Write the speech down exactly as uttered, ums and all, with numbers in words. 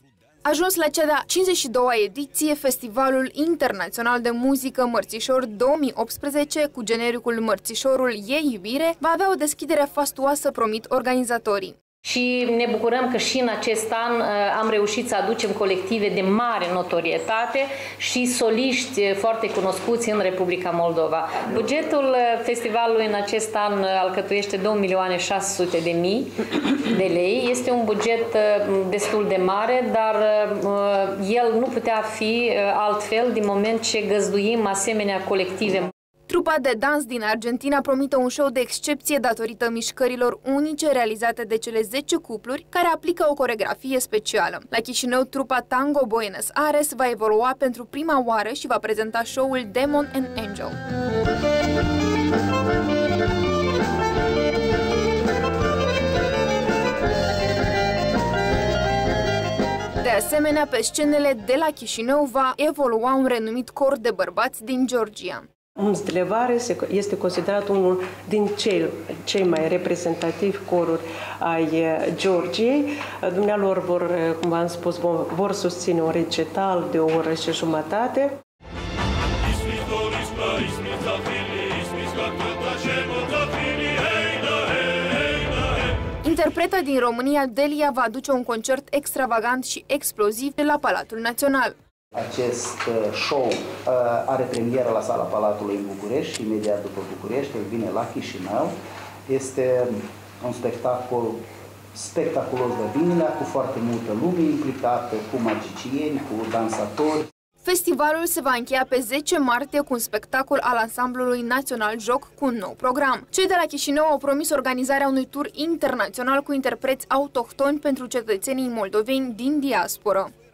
Ajuns la cea de-a cincizeci și doua ediție, Festivalul Internațional de Muzică Mărțișor două mii optsprezece, cu genericul Mărțișorul e iubire, va avea o deschidere fastuoasă, promit organizatorii. Și ne bucurăm că și în acest an am reușit să aducem colective de mare notorietate și soliști foarte cunoscuți în Republica Moldova. Bugetul festivalului în acest an alcătuiește două milioane șase sute de mii de lei. Este un buget destul de mare, dar el nu putea fi altfel din moment ce găzduim asemenea colective. Trupa de dans din Argentina promite un show de excepție datorită mișcărilor unice realizate de cele zece cupluri care aplică o coreografie specială. La Chișinău, trupa Tango Buenos Aires va evolua pentru prima oară și va prezenta show-ul Demon and Angel. De asemenea, pe scenele de la Chișinău va evolua un renumit cor de bărbați din Georgia. Mstlevare este considerat unul din cei, cei mai reprezentativi coruri ai Georgiei. Dumnealor vor, cum v-am spus, vor susține un recital de o oră și jumătate. Interpreta din România, Delia, va aduce un concert extravagant și exploziv la Palatul Național. Acest show are premieră la Sala Palatului în București și imediat după București el vine la Chișinău. Este un spectacol spectaculos de Vinilea, cu foarte multă lume implicată, cu magicieni, cu dansatori. Festivalul se va încheia pe zece martie cu un spectacol al ansamblului național Joc cu un nou program. Cei de la Chișinău au promis organizarea unui tur internațional cu interpreți autohtoni pentru cetățenii moldoveni din diasporă.